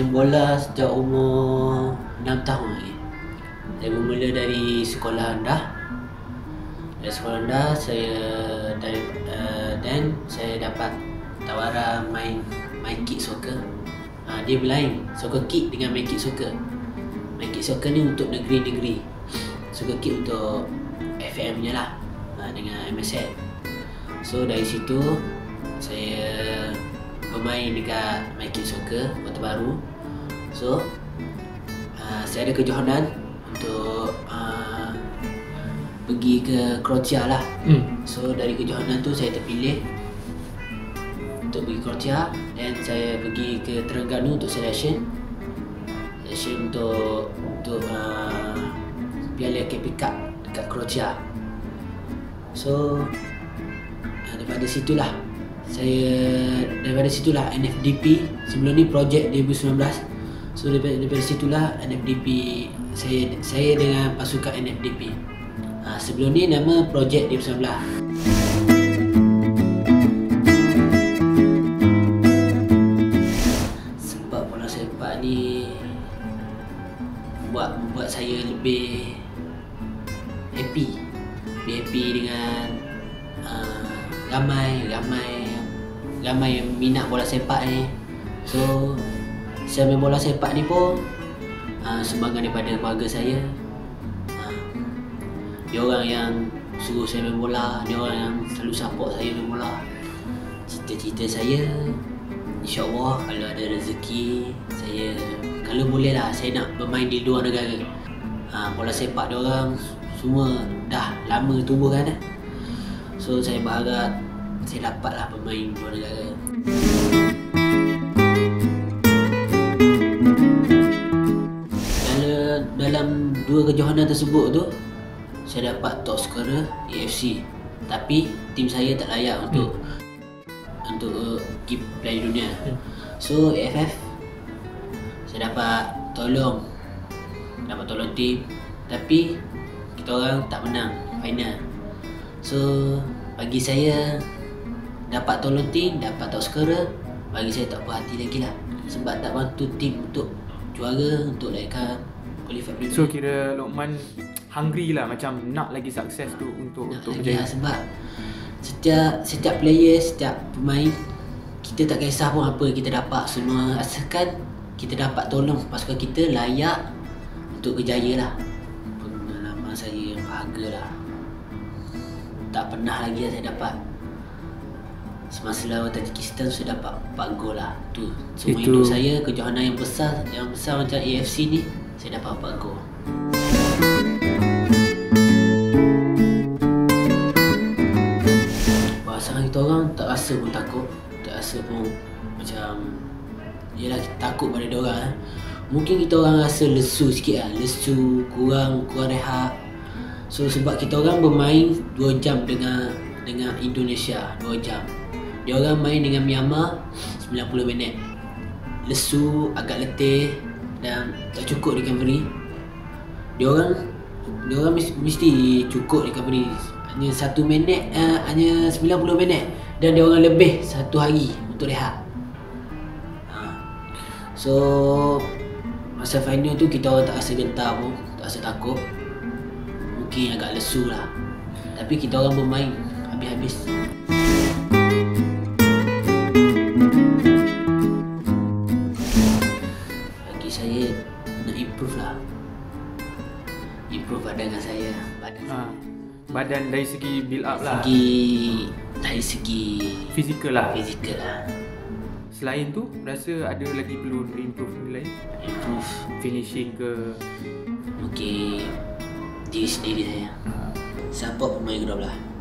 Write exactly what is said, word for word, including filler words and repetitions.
main bola sejak umur enam tahun lagi. Saya bermula dari sekolah rendah. Dari sekolah rendah saya dari uh, dan saya dapat tawaran main main kick soccer. Uh, dia berlain soccer kick dengan main kick soccer. Main kick soccer ni untuk negeri-negeri. Soccer kick untuk F M nya lah, uh, dengan M S N. So dari situ saya bermain dekat main kick soccer Kota Baru. So uh, saya ada kejohanan untuk uh, pergi ke Croatia lah. hmm. So dari kejohanan tu saya terpilih untuk pergi Croatia. Dan saya pergi ke Terengganu untuk selection Selection untuk Untuk uh, Piala K P Cup dekat Croatia. So uh, daripada situlah Saya daripada situlah N F D P. Sebelum ni projek dua ribu sembilan belas. So daripada, daripada situlah N F D P saya saya dengan pasukan N F D P. Ha, sebelum ni nama projek dua ribu sembilan belas. Sebab bola sepak ni buat membuat saya lebih happy, lebih happy dengan uh, ramai ramai ramai yang minat bola sepak ni. So saya main bola sepak ni pun uh, sumbangan daripada keluarga saya. uh, Dia orang yang suruh saya main bola, dia orang yang selalu support saya main bola. Cita-cita saya, InsyaAllah kalau ada rezeki, saya kalau boleh lah saya nak bermain di luar negara. uh, Bola sepak dia orang semua dah lama tumbuh kan. So saya berharap saya dapatlah bermain luar negara. Dalam, dalam dua kejohanan tersebut tu saya dapat top scorer A F C. Tapi tim saya tak layak untuk hmm. untuk uh, pergi Piala Dunia. hmm. So A F F saya dapat tolong Dapat tolong tim. Tapi kita orang tak menang final. So bagi saya dapat tolong tim, dapat top scorer, bagi saya tak puas hati lagi lah. Sebab tak bantu tim untuk juara, untuk naikkan qualify Premier. So kira Lokman hungry lah, macam nak lagi sukses tu untuk nak untuk berjaya. berjaya. Sebab setiap setiap player, setiap pemain, kita tak kisah pun apa kita dapat semua, asalkan kita dapat tolong pasukan kita layak untuk berjaya lah. Pengalaman saya yang berharga lah. Tak pernah lagi saya dapat. Semasa lawan Tajikistan saya dapat empat gol lah. Tu semua Itu... hidup saya, kejohanan yang besar, yang besar macam A F C ni, saya dapat empat gol. Pasangan kita orang tak rasa pun takut, tak rasa pun macam yelah kita takut pada dia orang. eh. Mungkin kita orang rasa lesu sikit lah, lesu, kurang kurang rehat. So sebab kita orang bermain dua jam dengan dengan Indonesia, dua jam. Dia orang main dengan Myanmar sembilan puluh minit. Lesu, agak letih dan tak cukup recovery. Dia orang dia orang mesti, mesti cukup recovery. Hanya satu minit, uh, hanya sembilan puluh minit, dan dia orang lebih satu hari untuk rehat. Ha. So masa final tu kita orang tak rasa gentar pun, tak rasa takut. Mungkin agak lesu lah, tapi kita orang bermain habis-habis. Bagi saya nak improve lah, improve badan saya, badan Ha, badan dari segi build up lah. segi dari segi Fizikal lah. fizikal lah. Selain tu, rasa ada lagi perlu improve lain? Improve Finishing ke? mungkin diri sendiri saya. Support pemain kedua belah.